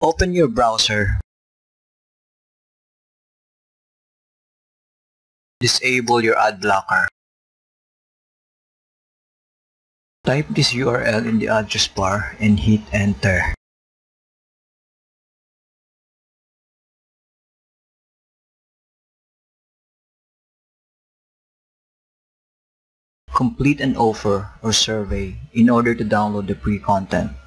Open your browser. Disable your ad blocker. Type this URL in the address bar and hit enter. Complete an offer or survey in order to download the free content.